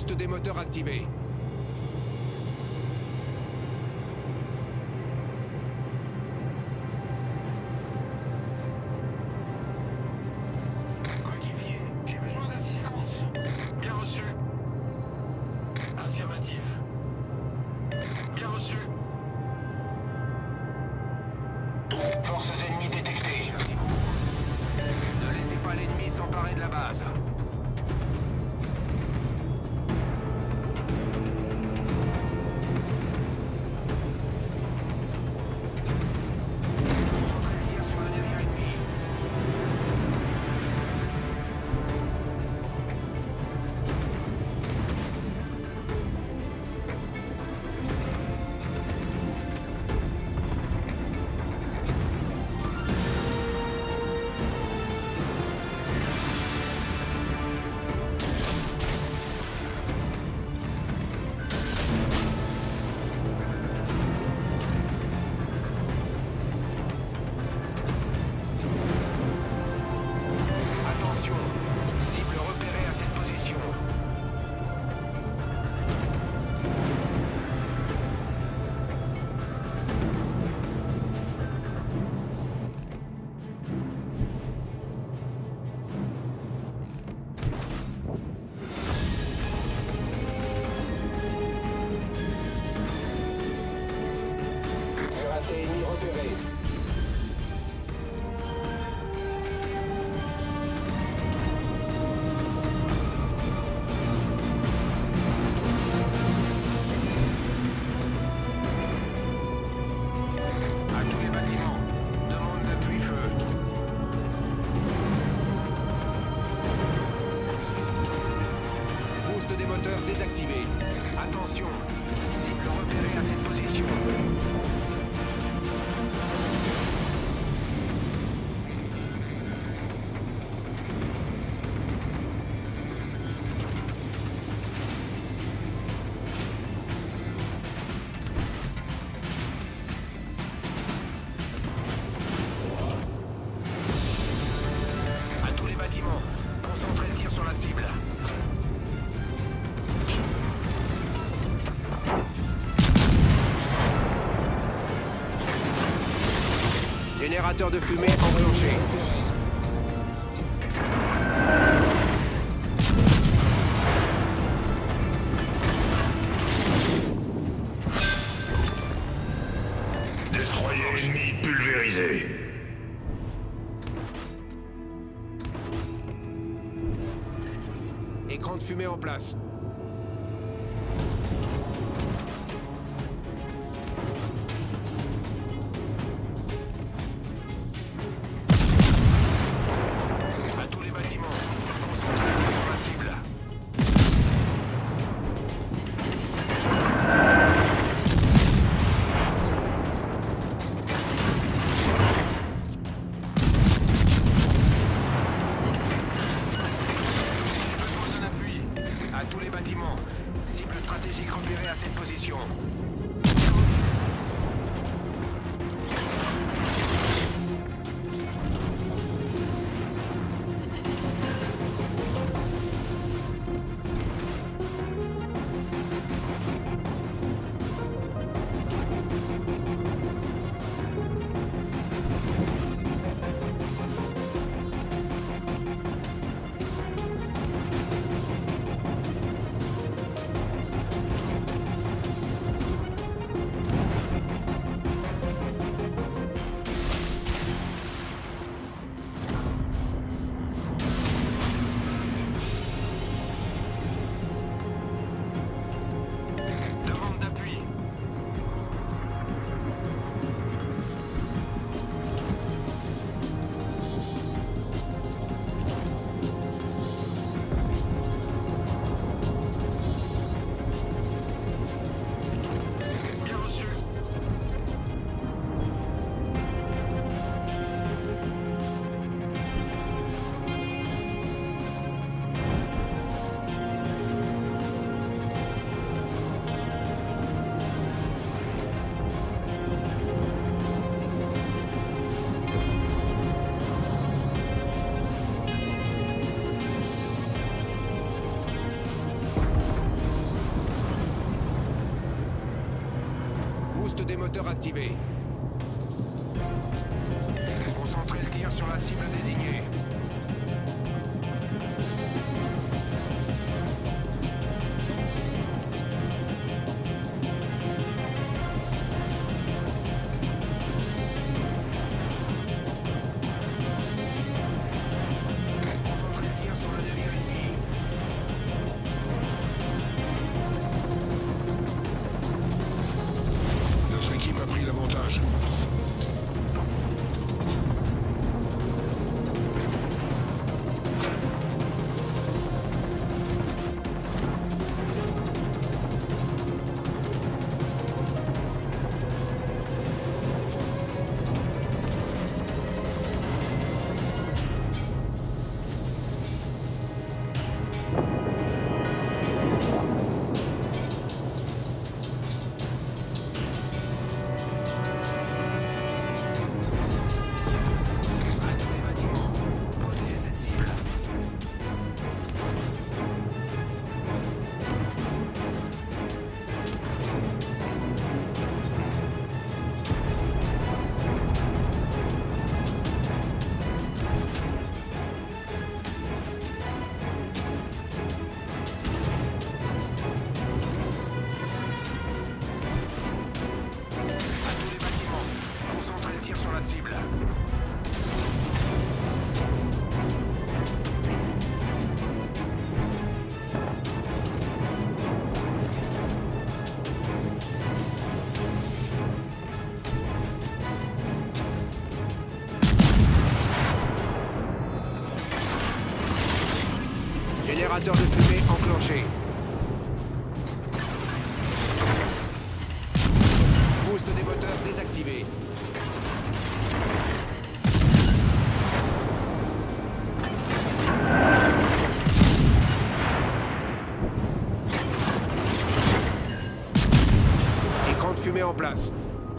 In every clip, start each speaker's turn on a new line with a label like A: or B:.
A: Boost des moteurs activé.
B: Coéquipier, j'ai besoin d'assistance. Bien reçu. Affirmatif. Bien reçu.
C: Forces ennemies détectées.
A: Merci beaucoup. Ne laissez pas l'ennemi s'emparer de la base. Concentrez le tir sur le navire ennemi. Attention, cible repérée à cette position.
C: Cuirassé ennemi repéré.
A: À tous les bâtiments, demande d'appui-feu. Boost des moteurs désactivé. Attention, cible repérée à cette position. À tous les bâtiments, concentrez le tir sur la cible. Générateur de fumée enclenché.
B: Destroyer ennemi pulvérisé.
A: Écran de fumée en place. À tous les bâtiments, concentrez le tir sur la cible. Besoin d'un appui. À tous les bâtiments, cible stratégique repérée à cette position. des moteurs activée. Concentrez le tir sur la cible désignée. Concentrez le tir sur le navire ennemi.
B: Notre équipe a pris l'avantage.
A: À tous les bâtiments, protégez cette cible. À tous les bâtiments, concentrez le tir sur la cible. Générateur de fumée enclenché. Boost des moteurs désactivé. Écran de fumée en place.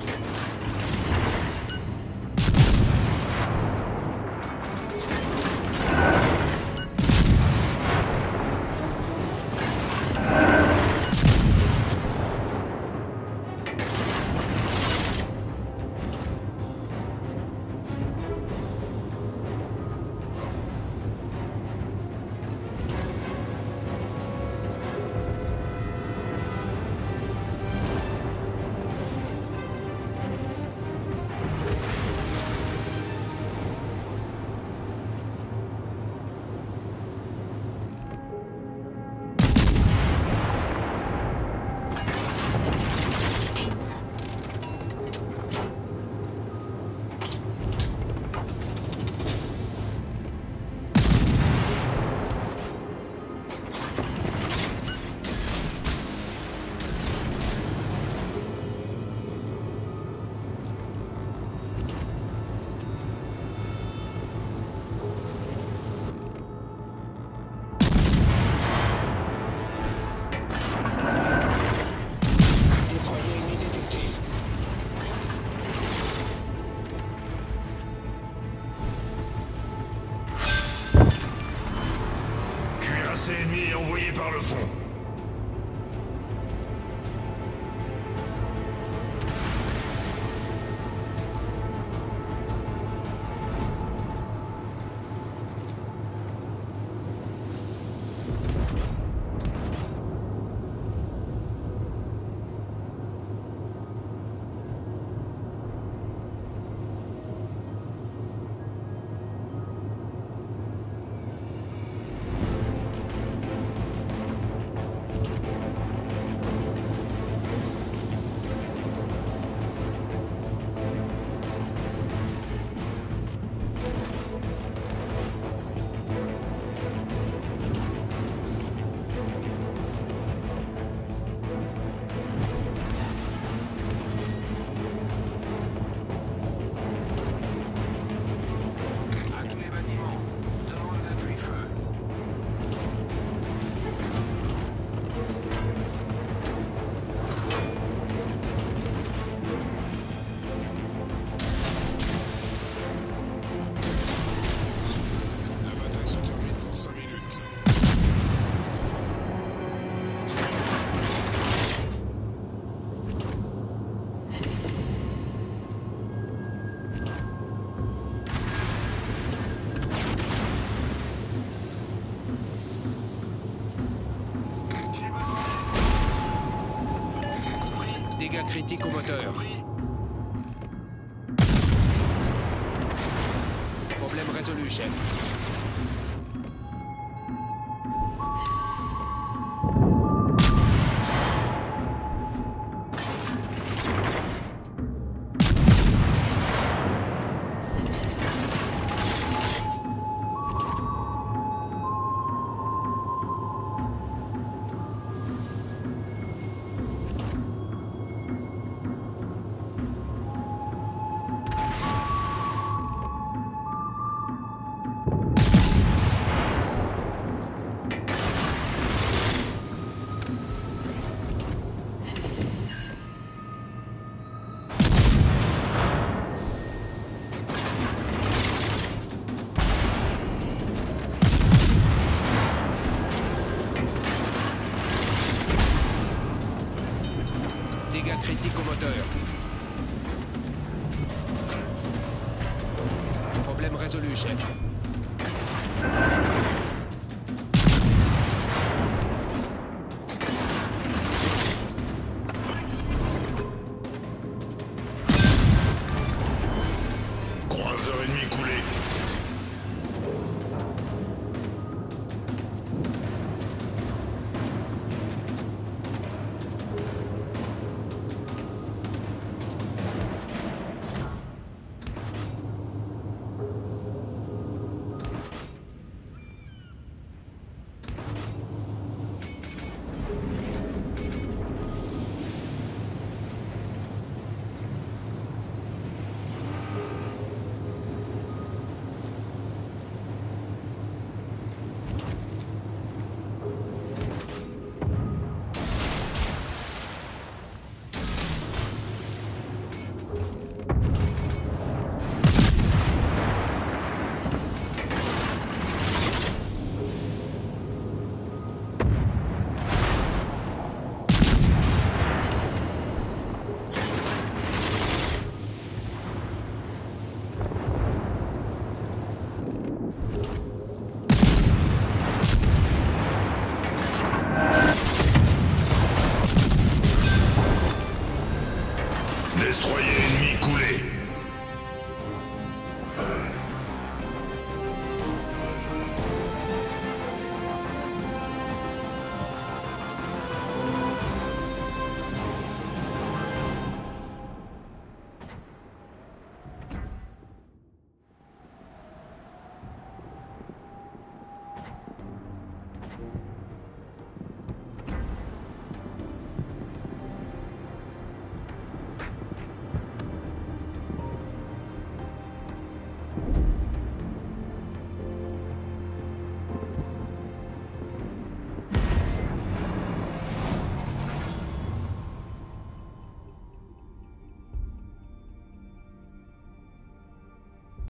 C: Déployer ennemi détecté.
B: Cuirassé ennemi envoyé par le fond.
A: Dégâts critiques au moteur. Problème résolu, chef. Dégâts critiques au moteur. Problème résolu, chef.